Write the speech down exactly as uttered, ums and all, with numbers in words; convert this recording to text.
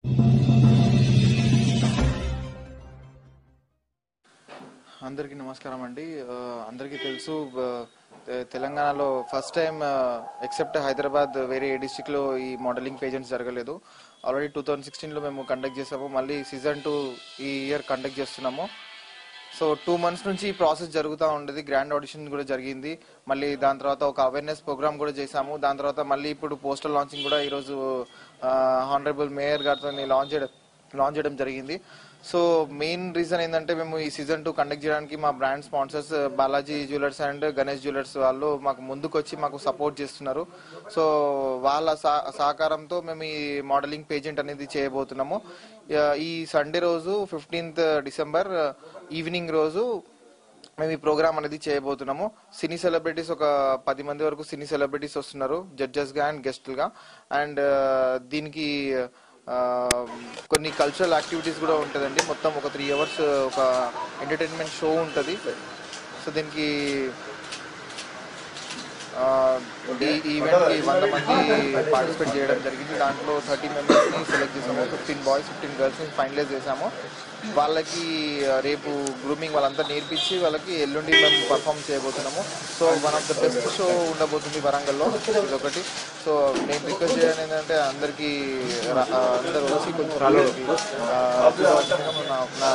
అందరికీ నమస్కారం అండి. అందరికీ తెలుసు తెలంగాణలో ఫస్ట్ టైం ఎక్సెప్ట్ హైదరాబాద్ వేరే ఏ డిస్ట్రిక్ట్లో ఈ మోడలింగ్ పేజెంట్స్ జరగలేదు. ఆల్రెడీ టూ థౌజండ్ సిక్స్టీన్లో మేము కండక్ట్ చేసాము. మళ్ళీ సీజన్ టూ ఈ ఇయర్ కండక్ట్ చేస్తున్నాము. సో టూ మంత్స్ నుంచి ఈ ప్రాసెస్ జరుగుతూ ఉండేది. గ్రాండ్ ఆడిషన్ కూడా జరిగింది. మళ్ళీ దాని తర్వాత ఒక అవేర్నెస్ ప్రోగ్రామ్ కూడా చేశాము. దాని తర్వాత మళ్ళీ ఇప్పుడు పోస్టర్ లాంచింగ్ కూడా ఈరోజు హానరబుల్ మేయర్ గారితో లాంచ్ చేయడం లాంచ్ చేయడం జరిగింది. సో మెయిన్ రీజన్ ఏంటంటే మేము ఈ సీజన్ టూ కండక్ట్ చేయడానికి మా brand sponsors Balaji jewellers and Ganesh jewellers వాళ్ళు మాకు ముందుకు వచ్చి మాకు సపోర్ట్ చేస్తున్నారు. సో వాళ్ళ సహకారంతో మేము ఈ మోడలింగ్ పేజెంట్ అనేది చేయబోతున్నాము. ఈ సండే రోజు ఫిఫ్టీన్త్ డిసెంబర్ ఈవినింగ్ రోజు మేము ఈ ప్రోగ్రామ్ అనేది చేయబోతున్నాము. సినీ సెలబ్రిటీస్ ఒక పది మంది వరకు సినీ సెలబ్రిటీస్ వస్తున్నారు జడ్జెస్గా అండ్ గెస్ట్లుగా. అండ్ దీనికి కొన్ని కల్చరల్ యాక్టివిటీస్ కూడా ఉంటుందండి. మొత్తం ఒక త్రీ అవర్స్ ఒక ఎంటర్టైన్మెంట్ షో ఉంటుంది. సో దీనికి ఈ ఈవెంట్కి వంద మంది పార్టిసిపేట్ చేయడం జరిగింది. దాంట్లో థర్టీ మెంబర్స్ని సెలెక్ట్ చేసాము. ఫిఫ్టీన్ బాయ్స్ ఫిఫ్టీన్ గర్ల్స్ని ఫైనలైజ్ చేసాము. వాళ్ళకి రేపు గ్రూమింగ్ వాళ్ళంతా నేర్పించి వాళ్ళకి ఎల్లుండి మేము పర్ఫామ్ చేయబోతున్నాము. So one of the best show ఉండబోతుంది వరంగల్లో, ఇదొకటి. సో నేను రిక్వెస్ట్ చేయడం ఏంటంటే అందరికీ అందరూ వచ్చి కొంచెం నా